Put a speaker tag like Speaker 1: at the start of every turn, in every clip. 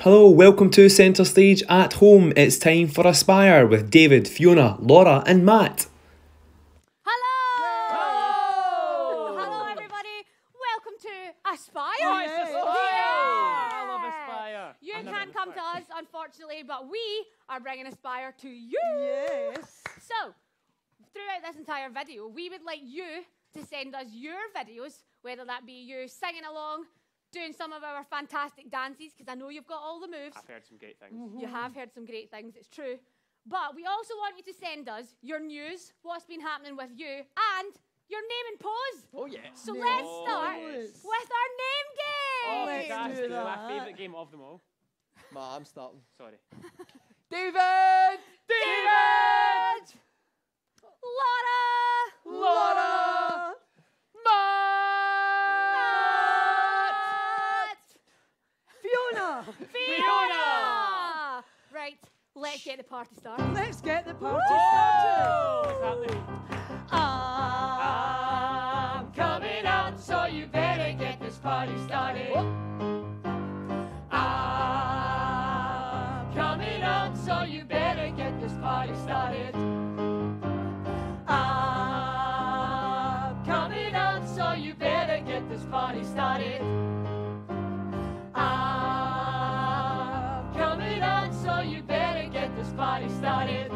Speaker 1: Hello, welcome to Centrestage at Home. It's time for Aspire with David, Fiona, Laura and Matt.
Speaker 2: Hello! Hello everybody, welcome to Aspire.
Speaker 3: Oh, it's Aspire! I love Aspire.
Speaker 2: You can't come to us, unfortunately, but we are bringing Aspire to you.
Speaker 3: Yes.
Speaker 2: So, throughout this entire video, we would like you to send us your videos, whether that be you singing along, doing some of our fantastic dances, because I know you've got all the moves.
Speaker 3: I've heard some great things.
Speaker 2: You have heard some great things, it's true. But we also want you to send us your news, what's been happening with you, and your name and pose.
Speaker 3: Oh, yes.
Speaker 2: So let's start with our name game.
Speaker 3: Oh,
Speaker 4: Let's
Speaker 3: fantastic.
Speaker 4: do
Speaker 3: My
Speaker 4: that.
Speaker 3: favourite game of them all.
Speaker 4: Ma, I'm starting.
Speaker 3: Sorry.
Speaker 4: David!
Speaker 3: David!
Speaker 2: Laura!
Speaker 4: Laura!
Speaker 2: Matt!
Speaker 4: Fiona!
Speaker 2: Fiona! Right, let's get the party started.
Speaker 4: Let's get the party
Speaker 3: Oh,
Speaker 4: started.
Speaker 3: what's happening?
Speaker 2: I'm
Speaker 3: coming out, so you better get this party started. I'm coming out, so you better get this party started. I'm coming out, so you better get this party started. I'm coming out, so you better get this party started.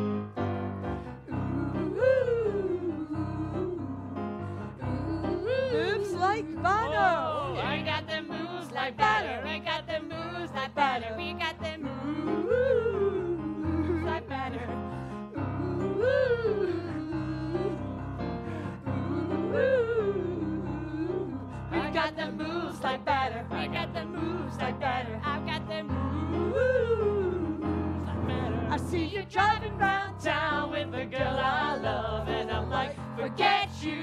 Speaker 4: Moves like banner.
Speaker 2: Oh, I got the moves like batter. I got the moves like batter. We got the moves like batter. We got the moves like batter. We got the moves like batter. I've got the moves like batter. I see you driving round town with a girl I love, and I'm like, forget you.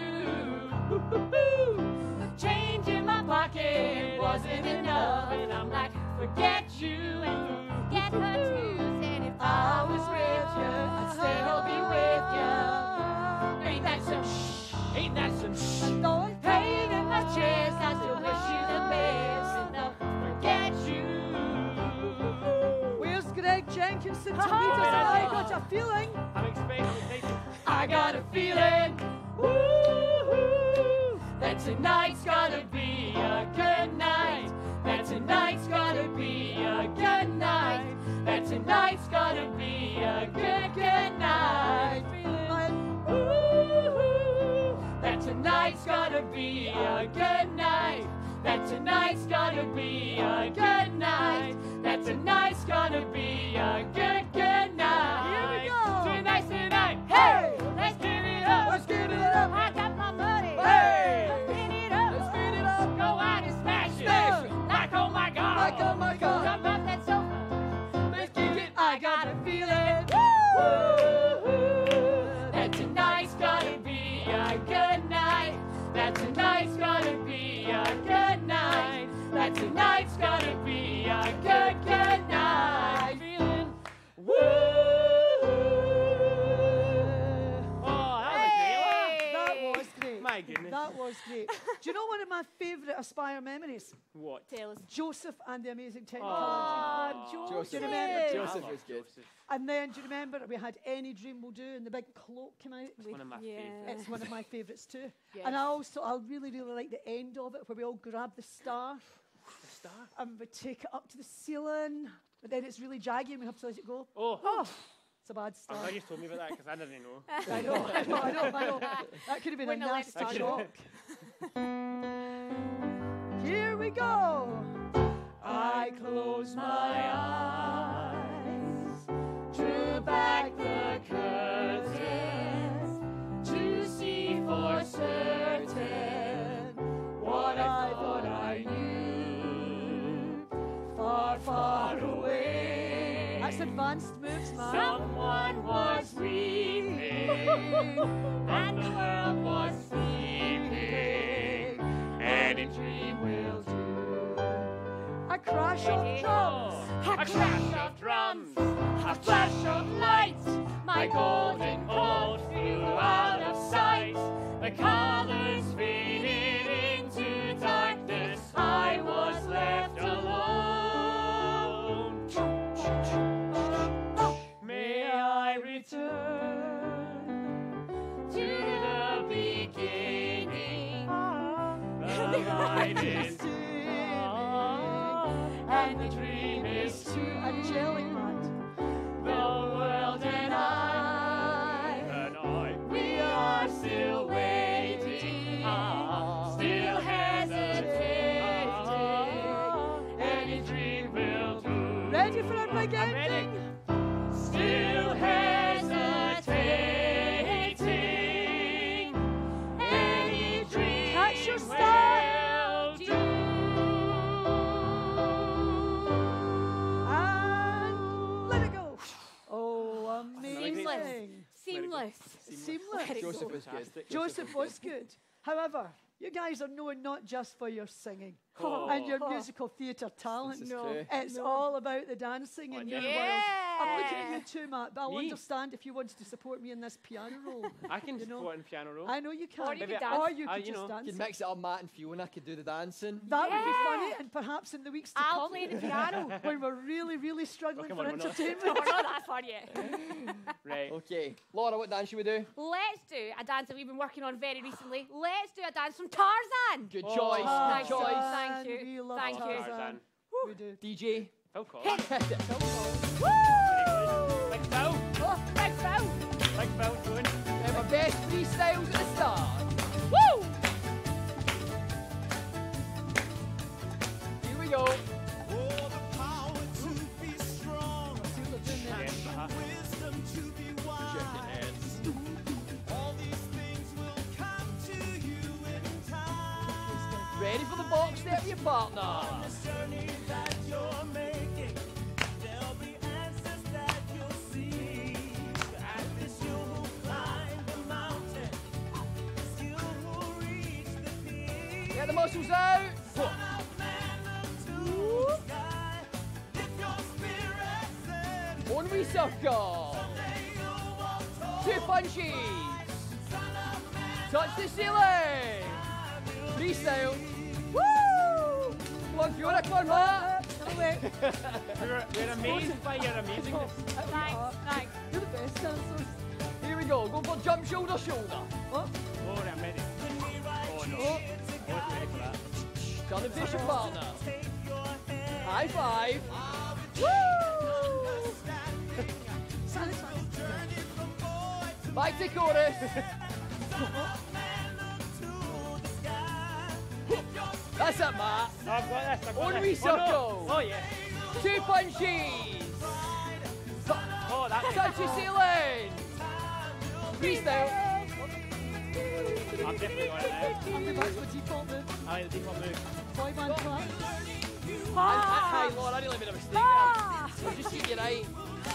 Speaker 2: Change in my pocket wasn't enough, and I'm like, forget you and forget her too. And if I was with you, I'd still be with you. Ain't that some shh? Ain't that some shh? Pain in my chest, I still wish you the best, and I'll forget you.
Speaker 4: Where's Greg Jenkinson to meet us?
Speaker 2: Oh.
Speaker 4: I got a feeling.
Speaker 3: I'm expecting.
Speaker 2: I got a feeling, woo-hoo, that tonight's gonna be a good night. That tonight's gonna be a good night. That tonight's gonna be a good night. Feeling, woo-hoo, that tonight's gonna be a good night. That tonight's gonna be a good night. That tonight's gonna be a good night.
Speaker 4: Here we go.
Speaker 2: Tonight's the night. Hey, let's give it up.
Speaker 4: Let's give it up.
Speaker 2: I got my money.
Speaker 4: Hey.
Speaker 2: Let's get it up.
Speaker 4: Let's get it up.
Speaker 2: Go out and smash it.
Speaker 4: Smash it.
Speaker 2: Like oh my God.
Speaker 4: Like oh my God.
Speaker 2: Jump off that sofa.
Speaker 4: Let's kick it.
Speaker 2: I got a feeling. That tonight's gonna be a good night. That tonight's gonna be a good night. That tonight's gonna be a good night. Feeling woo.
Speaker 3: Oh,
Speaker 4: That was great.
Speaker 3: My goodness.
Speaker 4: That was great. Do you know one of my favourite Aspire memories?
Speaker 3: What?
Speaker 2: Tell us.
Speaker 4: Joseph and the Amazing Technicolor.
Speaker 2: Oh,
Speaker 4: Do you remember?
Speaker 3: I
Speaker 5: Joseph
Speaker 3: love
Speaker 5: was good.
Speaker 3: Joseph.
Speaker 4: And then, do you remember we had Any Dream Will Do and the big cloak came out?
Speaker 3: It's one of my favourites.
Speaker 4: It's one of my favourites too.
Speaker 2: Yes.
Speaker 4: And I really like the end of it where we all grab the star
Speaker 3: The star.
Speaker 4: and we take it up to the ceiling. But then it's really jaggy and we have to let it go.
Speaker 3: Oh,
Speaker 4: It's a bad star.
Speaker 3: I'm glad you told me about that because I didn't know.
Speaker 4: I know. That could have been a
Speaker 2: Wouldn't have let it
Speaker 4: nasty
Speaker 2: start.
Speaker 4: shock. Here we go. I close my eyes, drew back the curtains to see for certain what I thought I knew. Far, far away. That's advanced moves, man.
Speaker 2: Someone was weeping, and the world was sleeping, and a dream will do.
Speaker 4: A crash of drums.
Speaker 2: A crash of drums, a flash of lights. My golden coat flew out of sight. The colors faded into darkness. I was left alone. and the dream is
Speaker 4: to angelic band.
Speaker 2: the world and I, we are still waiting, still hesitating. Any dream will do.
Speaker 4: Ready for our big ending?
Speaker 2: Still hesitating. Any dream
Speaker 4: Catch your star.
Speaker 2: will do.
Speaker 4: And let it go. Oh, amazing.
Speaker 3: Seamless.
Speaker 4: Seamless.
Speaker 5: Joseph was good.
Speaker 4: Joseph was good. However, you guys are known not just for your singing and your musical theatre talent.
Speaker 5: This is true.
Speaker 4: It's all about the dancing in your world. I'm looking at you too, Matt, but I'll understand if you wanted to support me in this piano role.
Speaker 6: I can
Speaker 4: You know?
Speaker 6: support in piano role.
Speaker 4: I know you can.
Speaker 3: Or you could
Speaker 4: Or
Speaker 3: dance.
Speaker 4: you could
Speaker 6: you
Speaker 4: just
Speaker 6: know,
Speaker 4: dance.
Speaker 5: You'd mix it up, Matt and Fiona could do the dancing.
Speaker 4: That would be funny, and perhaps in the weeks to
Speaker 3: I'll
Speaker 4: come,
Speaker 3: play the piano.
Speaker 4: when we're really, really struggling
Speaker 6: come
Speaker 4: for
Speaker 6: on, we're not.
Speaker 4: entertainment.
Speaker 3: We're not that far yet.
Speaker 6: Right.
Speaker 5: Okay. Laura, what dance should we do?
Speaker 3: Let's do a dance that we've been working on very recently. Let's do a dance from Tarzan.
Speaker 5: Good
Speaker 6: Oh.
Speaker 5: choice.
Speaker 3: Nice
Speaker 5: Good choice.
Speaker 3: choice. Thank you.
Speaker 4: We love
Speaker 3: Thank you.
Speaker 4: Tarzan. We do.
Speaker 5: DJ.
Speaker 6: Phil Collins.
Speaker 3: Woo!
Speaker 6: Like Phil.
Speaker 3: Big Phil.
Speaker 6: Like Phil doing.
Speaker 5: My best freestyles at the start.
Speaker 3: Woo!
Speaker 5: Here we go. Ready for the box step, your partner. Get the muscles out. One recircle. Two punches. Touch the ceiling. Freestyle. Woo! Come on, Fiona, come on, Matt.
Speaker 6: We're amazed by your amazingness.
Speaker 3: Thanks. Thanks.
Speaker 4: You're the best dancers.
Speaker 5: Here we go. Go for jump shoulder, shoulder.
Speaker 4: Oh,
Speaker 6: Oh, I'm ready. Oh, no.
Speaker 5: Oh,
Speaker 6: I wasn't ready for that.
Speaker 5: turn the face your partner. High five. Woo! Back to chorus. That's it, Matt.
Speaker 6: Oh, I've got this. I've got
Speaker 5: One
Speaker 6: this.
Speaker 5: recircle.
Speaker 6: Oh, no. Oh, yeah.
Speaker 5: Two punches.
Speaker 6: Oh, that's
Speaker 5: Touch the ceiling. Freestyle.
Speaker 6: I'm definitely on it now.
Speaker 4: I'll be back to the default move.
Speaker 6: I like the default move.
Speaker 4: Boy band clap.
Speaker 5: Hey, Laura, I nearly made a mistake there. So just get you right.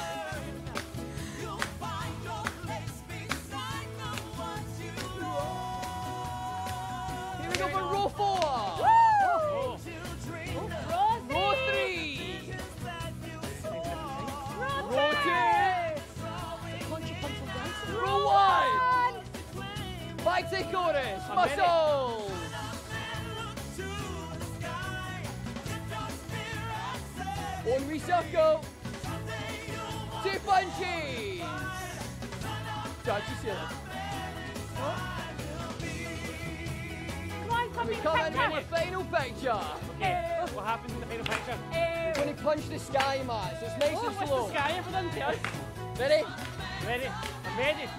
Speaker 5: Here we go for row 4.
Speaker 6: Oh.
Speaker 5: Row 3. Row 2. Row 1. Back to chorus.
Speaker 6: I'm ready.
Speaker 5: Muscles. One recircle. Two punches. Touch the ceiling.
Speaker 3: Come on, come
Speaker 5: We
Speaker 3: in,
Speaker 5: come in
Speaker 3: picture.
Speaker 5: for the final picture.
Speaker 6: Okay. What happens in the final picture?
Speaker 5: We're going to punch the sky, Matt, so it's nice and
Speaker 6: What's
Speaker 5: slow.
Speaker 6: the sky for them to us?
Speaker 5: Ready?
Speaker 6: Ready? I'm ready.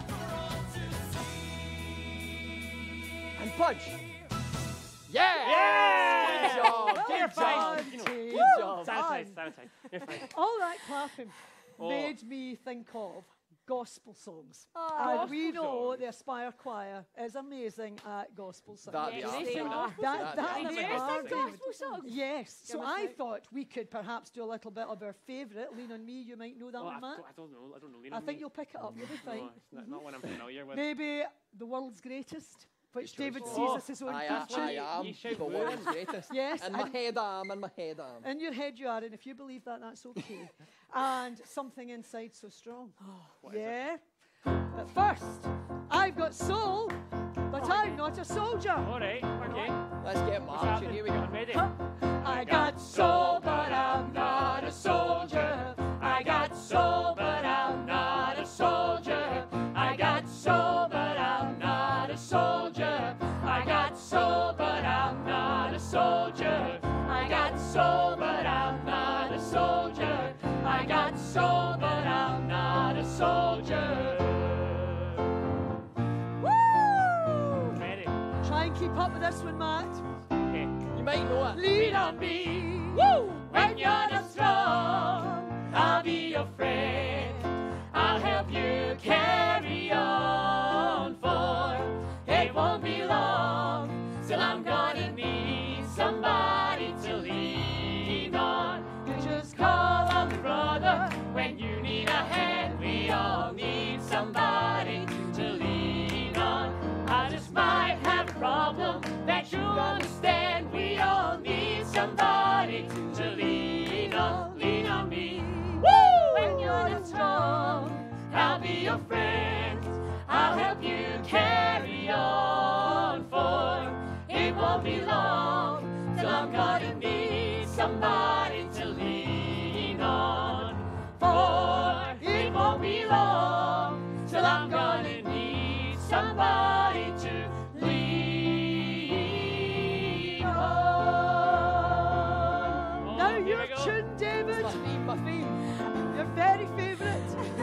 Speaker 5: And punch. Yeah!
Speaker 6: Yeah!
Speaker 5: Good job.
Speaker 6: You're
Speaker 5: Good
Speaker 6: fine.
Speaker 5: job.
Speaker 6: You know.
Speaker 4: Team.
Speaker 5: Good job.
Speaker 6: Sanitize. You're fine.
Speaker 4: All that clapping
Speaker 6: Oh.
Speaker 4: made me think of gospel songs.
Speaker 3: Oh.
Speaker 4: And we know
Speaker 6: songs.
Speaker 4: the Aspire Choir is amazing at gospel songs.
Speaker 5: That
Speaker 3: Yes,
Speaker 5: they are.
Speaker 3: they
Speaker 5: Fiona.
Speaker 3: are.
Speaker 4: That
Speaker 5: That
Speaker 4: they
Speaker 5: they
Speaker 3: There's
Speaker 5: are.
Speaker 4: are.
Speaker 3: some gospel songs.
Speaker 4: Yes, so
Speaker 3: Give us
Speaker 4: I
Speaker 3: out.
Speaker 4: thought we could perhaps do a little bit of our favourite. Lean on Me, you might know that
Speaker 6: Oh,
Speaker 4: one, Matt.
Speaker 6: I don't know. I don't know. Lean
Speaker 4: I
Speaker 6: on
Speaker 4: think
Speaker 6: me.
Speaker 4: you'll pick it up, you'll be fine.
Speaker 6: No, it's not one I'm familiar with.
Speaker 4: Maybe The World's Greatest, which David sees
Speaker 6: Oh.
Speaker 4: as his own
Speaker 5: I
Speaker 4: culture.
Speaker 5: am
Speaker 6: You shout
Speaker 5: the
Speaker 6: woo.
Speaker 5: world's greatest.
Speaker 4: Yes,
Speaker 5: In my
Speaker 4: and-
Speaker 5: head I am, in my head I am.
Speaker 4: In your head you are, and if you believe that, that's okay. And Something Inside So Strong.
Speaker 6: What is it?
Speaker 4: Yeah? But first, I've got soul, but I'm not a soldier.
Speaker 6: All right. Okay.
Speaker 5: Let's get
Speaker 6: What's
Speaker 5: marching.
Speaker 6: happening?
Speaker 5: Here we go.
Speaker 6: I'm ready.
Speaker 4: I got soul, but I'm not a soldier. I got soul, but I'm not a soldier. I got soul, but I'm not a soldier. I got soul, but I'm not a soldier. I got soul, but I'm not
Speaker 3: this one, Matt.
Speaker 6: Okay.
Speaker 5: You might know it.
Speaker 3: Lean on me.
Speaker 4: Woo!
Speaker 3: When you're not strong,
Speaker 4: I'll be your friend. I'll help you carry on, for it won't be long till I'm gonna need somebody to lean on.
Speaker 3: you just
Speaker 4: Call on the brother when you need a hand. We all need somebody to lean on. I just might have a problem that you understand. We all need somebody to lean on. Lean on me. Woo!
Speaker 3: when you're not strong.
Speaker 4: I'll be your friend. I'll help you carry on, for it won't be long till I'm gonna need somebody to lean on. For it won't be long till I'm gonna need somebody to lean on.
Speaker 3: Now
Speaker 6: here
Speaker 3: your
Speaker 6: we go.
Speaker 3: tune, David.
Speaker 5: My theme.
Speaker 3: Your very favourite.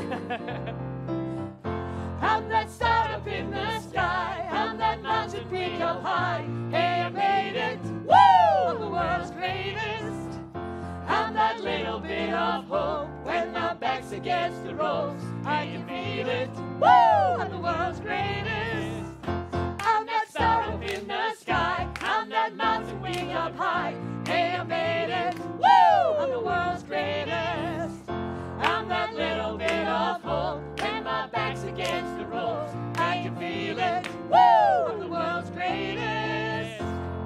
Speaker 4: I'm that star up in the sky. I'm that mountain peak up high. Hey, I made it. Woo! I'm the world's greatest. I'm that little bit of hope when my back's against the ropes. I can feel it. Woo! I'm the world's greatest. I'm that star up in the sky. I'm that mountain peak up high. Hey, I made it. Woo! I'm the world's greatest. I'm that little bit of hope when my back's against the ropes. I can feel it. Woo! I'm the world's greatest.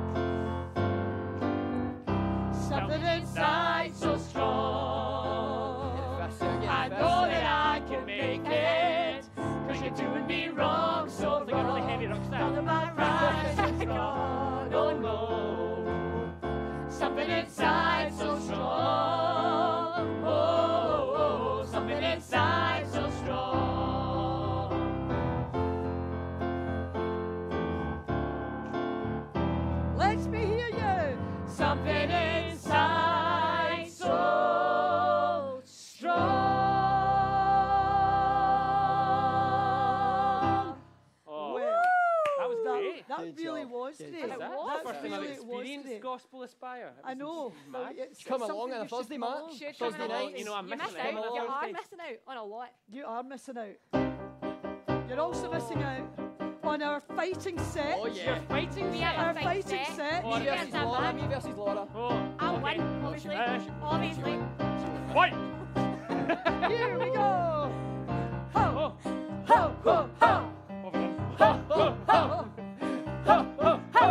Speaker 4: Something inside so strong. I know that I can make it. 'Cause you're doing me wrong so
Speaker 6: It's like a really heavy rock
Speaker 4: Now
Speaker 6: star.
Speaker 4: that my rise is gone, oh no. Something inside so strong. Oh, something inside so strong.
Speaker 3: Let me hear you.
Speaker 4: Something inside so strong.
Speaker 6: Oh,
Speaker 3: Well,
Speaker 6: that was great.
Speaker 3: that
Speaker 5: Good
Speaker 3: really
Speaker 5: job.
Speaker 3: was
Speaker 5: Good
Speaker 3: great.
Speaker 5: job.
Speaker 6: That's
Speaker 3: That
Speaker 6: the first time I've
Speaker 3: really was
Speaker 6: experienced
Speaker 3: great.
Speaker 6: Gospel Aspire.
Speaker 3: I know.
Speaker 6: Mad.
Speaker 3: It's
Speaker 5: Come
Speaker 3: something
Speaker 5: along on a
Speaker 3: you should
Speaker 5: Thursday,
Speaker 3: come
Speaker 5: Matt.
Speaker 3: along.
Speaker 7: Should
Speaker 5: Thursday
Speaker 7: come along.
Speaker 5: nights.
Speaker 6: You know, I'm
Speaker 7: You're
Speaker 6: missing
Speaker 7: missing
Speaker 6: out.
Speaker 7: out. You are
Speaker 5: Thursday.
Speaker 7: missing out on a lot.
Speaker 3: You are missing out. You're also missing out on our fighting set.
Speaker 5: Oh,
Speaker 6: You're
Speaker 5: yeah.
Speaker 6: fighting
Speaker 7: We
Speaker 6: set.
Speaker 7: have
Speaker 3: Our
Speaker 7: a
Speaker 3: fighting set.
Speaker 6: Oh,
Speaker 5: Me
Speaker 6: yeah.
Speaker 5: versus Laura. Me versus Laura.
Speaker 6: Oh,
Speaker 7: I'll
Speaker 6: okay.
Speaker 7: win, obviously. Obviously.
Speaker 6: Fight!
Speaker 3: Here we go. Ho,
Speaker 6: Oh,
Speaker 3: ho, ho, ho.
Speaker 6: over there.
Speaker 3: Ho, ho, ho. Ho, ho, ho.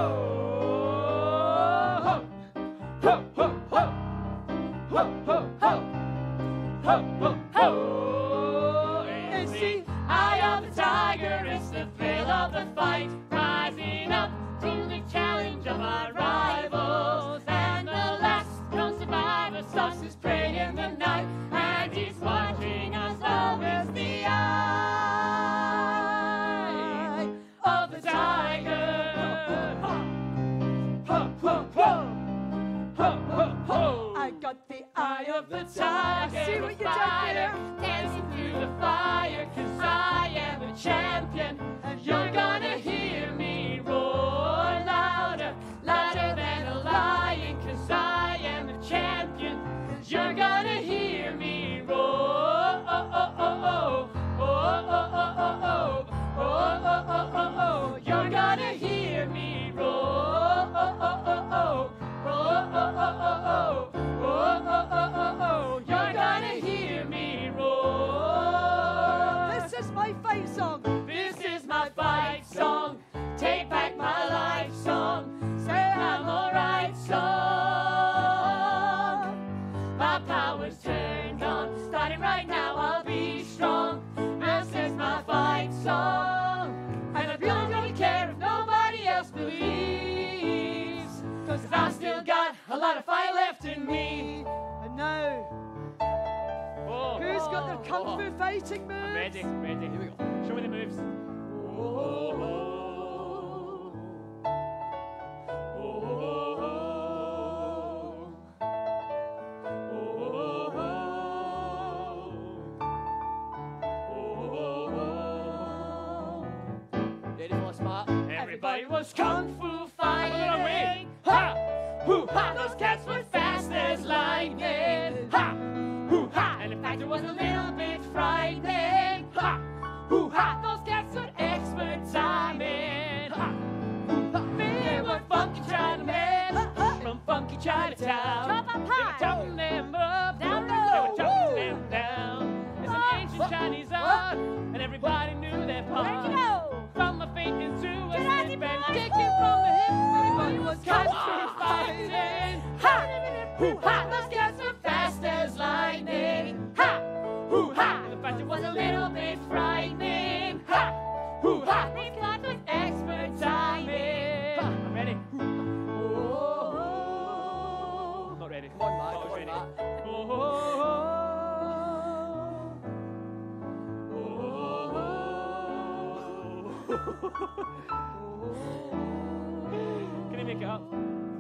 Speaker 3: Ho, ho, ho. Ho, ho, ho. Ho, ho, ho.
Speaker 4: It's the eye of the tiger, it's the thrill of the fight, rising up to the challenge of our rivals. And the last known survivor stalks his prey in the night, and he's marching as long as the eye of the tiger.
Speaker 3: Ho, ho, ho. Ho, ho, ho. I got the eye of the tiger. See what you did there?
Speaker 4: Dancing through the fire, 'cause I am a champion, and you're gonna hear me roar louder, louder than a lion, 'cause I am a champion, you're gonna hear me roar. Oh, oh, oh, oh. Oh, oh, oh, oh, oh. Oh, oh, oh, oh, oh. You're gonna hear me roar. Oh, oh, oh, oh. Oh, oh, oh, oh, oh. Oh, oh, oh, oh, oh. You're gonna hear me roar.
Speaker 3: This is my fight song.
Speaker 4: This is my fight song. Take back my life song. Say I'm alright song. My power's turned on. Starting right now, I'll be strong. This is my fight song. And I really don't care if nobody else believes. 'Cause I still got a lot of fight left in me.
Speaker 3: And now,
Speaker 6: Oh,
Speaker 3: who's got their kung fu fighting moves?
Speaker 6: I'm ready, ready. Here we go. Show me the moves.
Speaker 5: Ready for this, Matt?
Speaker 6: Everybody was
Speaker 4: Kung Fu fight. hoo-ha, those cats were fast as lightning. Ha! Hoo-ha! And in fact, it was a little bit frightening. Ha! Hoo-ha! Those cats were expert timing. Ha! Hoo-ha! They were funky Chinamen from funky Chinatown.
Speaker 7: Chop up
Speaker 4: They were
Speaker 7: high.
Speaker 4: chopping them up.
Speaker 7: Down
Speaker 4: They
Speaker 7: low.
Speaker 4: were chopping them down. It's an ancient Chinese art, and everybody knew their part.
Speaker 7: Where'd you go?
Speaker 4: From a fainting to a
Speaker 7: Get
Speaker 4: slip
Speaker 7: out,
Speaker 4: and
Speaker 7: boy.
Speaker 4: kicking from the hip. Everybody was country fighting. Ha! Hoo-ha! Those cats were fast as lightning. Ha! Hoo-ha! In fact, it was a little bit frightening. Ha! Hoo-ha! These cats was expert timing. Ha! I'm ready. Oh. Not ready.
Speaker 5: Come on, Matt.
Speaker 4: Not
Speaker 5: Come on,
Speaker 4: ready.
Speaker 5: Matt.
Speaker 4: Can you make it up?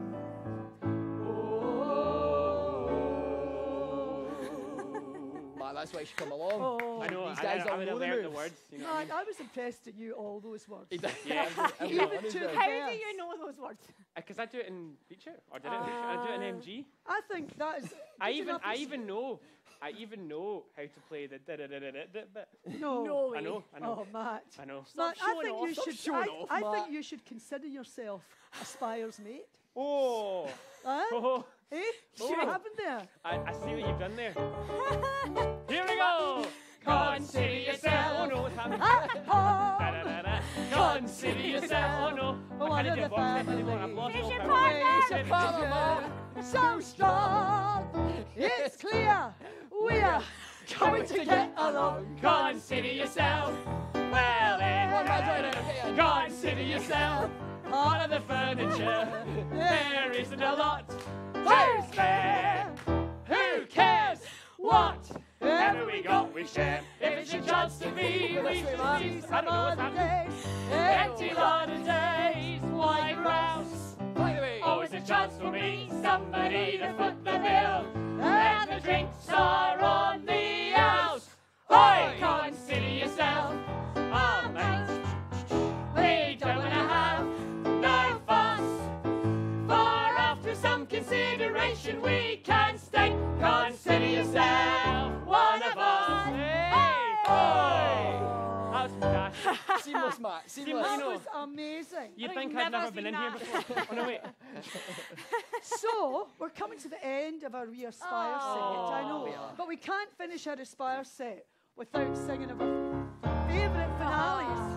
Speaker 5: Matt, that's why you should come along.
Speaker 3: Oh,
Speaker 4: I know.
Speaker 5: These
Speaker 4: I
Speaker 5: guys
Speaker 4: would have
Speaker 5: all know the
Speaker 4: learned the
Speaker 5: moves.
Speaker 4: words. You know what I
Speaker 3: Man,
Speaker 4: mean?
Speaker 3: I was impressed at you all those words.
Speaker 5: He did.
Speaker 4: Yeah.
Speaker 3: Even
Speaker 5: on his
Speaker 3: to
Speaker 5: own.
Speaker 7: How do
Speaker 3: verse.
Speaker 7: you know those words?
Speaker 4: Because I do it in feature, or did it in feature? I do it in MG.
Speaker 3: I think that is.
Speaker 4: I
Speaker 3: good enough
Speaker 4: even know how to play the da-da-da-da-da bit.
Speaker 3: No.
Speaker 7: No
Speaker 4: I
Speaker 7: way.
Speaker 4: know.
Speaker 3: Oh, Matt.
Speaker 4: I know.
Speaker 3: Matt, I
Speaker 7: showing
Speaker 3: think
Speaker 7: off.
Speaker 3: you
Speaker 7: Stop
Speaker 3: should.
Speaker 5: showing off,
Speaker 3: I
Speaker 5: Matt.
Speaker 3: think you should consider yourself a Spire's mate.
Speaker 4: Oh.
Speaker 3: Huh?
Speaker 4: Oh.
Speaker 3: Eh?
Speaker 4: Oh.
Speaker 3: What happened there?
Speaker 4: I see what you've done there. Here we go. Consider yourself. Oh no, what's happening? Da-da-da-da. Consider yourself. Oh no.
Speaker 3: Oh,
Speaker 4: I can't
Speaker 3: under
Speaker 4: do
Speaker 3: the
Speaker 4: a box step anymore. I've
Speaker 3: family.
Speaker 4: lost
Speaker 7: Here's
Speaker 4: all
Speaker 7: your
Speaker 4: power.
Speaker 7: partner.
Speaker 3: So strong, it's clear we are coming to get along.
Speaker 4: Consider yourself. Well, then. Consider yourself. Part of the furniture. There isn't a lot to spare. Who cares what? Whatever we got, we share. If it's your chance to be, we should be. I don't know what's happening. Empty lot of days, white grouse.
Speaker 5: By the way,
Speaker 4: Always a chance for me, somebody to foot the bill. And the drinks are on the house. Oi, consider yourself. Oh, mate. We don't want to have no fuss. For after some consideration, we can stay. Consider yourself one of us. Hey, oi. That was fantastic.
Speaker 5: seamless, Matt. Seamless.
Speaker 3: That
Speaker 4: know.
Speaker 3: was amazing.
Speaker 4: You'd
Speaker 7: I've
Speaker 4: think I'd
Speaker 7: never
Speaker 4: never been
Speaker 7: seen
Speaker 4: in here
Speaker 7: that.
Speaker 4: before. Oh, no, wait.
Speaker 3: So, we're coming to the end of our Wee Aspire set, I know.
Speaker 5: We are.
Speaker 3: But we can't finish our Aspire set without singing of our favourite finales.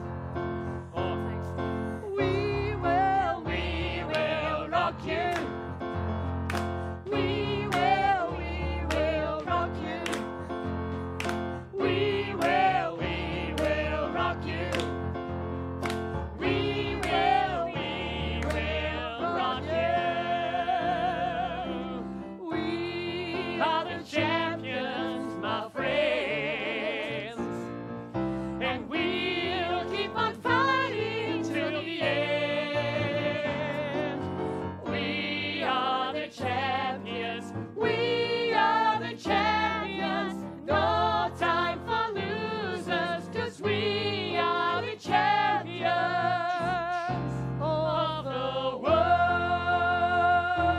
Speaker 4: Oh.
Speaker 3: We will rock you. We will rock you. We will rock you. We will rock you. We
Speaker 4: Are the champions, my friends, and we'll keep on fighting till the end. We are the champions. We are the champions. No time for losers, 'cause we are the champions of the world.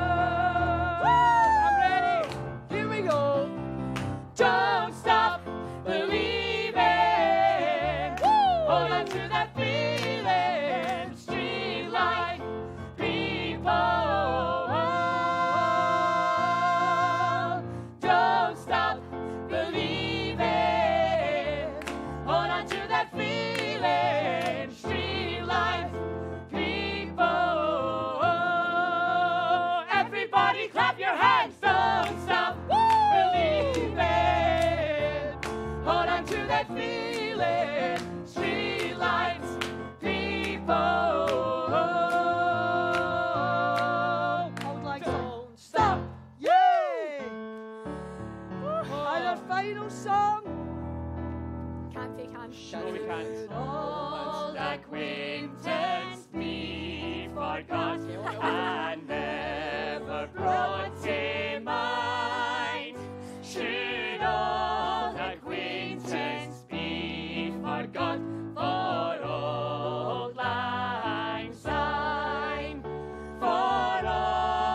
Speaker 4: I'm ready.
Speaker 3: Here we go.
Speaker 4: Don't stop believing. Hold on to that feeling. Streetlight people. Don't stop believing. Hold on to that feeling. Streetlight people. Everybody clap your hands. Don't stop believing. Hold on to that feeling. Streetlights, people.
Speaker 3: I would like
Speaker 4: Don't
Speaker 3: to
Speaker 4: stop.
Speaker 3: Yay! And our final song.
Speaker 7: Can't take hands.
Speaker 4: No, we can't.
Speaker 3: Should
Speaker 4: All acquaintance be forgot and never brought in mind. Should all acquaintance be forgot for old lang syne, for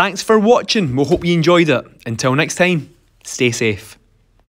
Speaker 1: Thanks for watching. We hope you enjoyed it. Until next time, stay safe.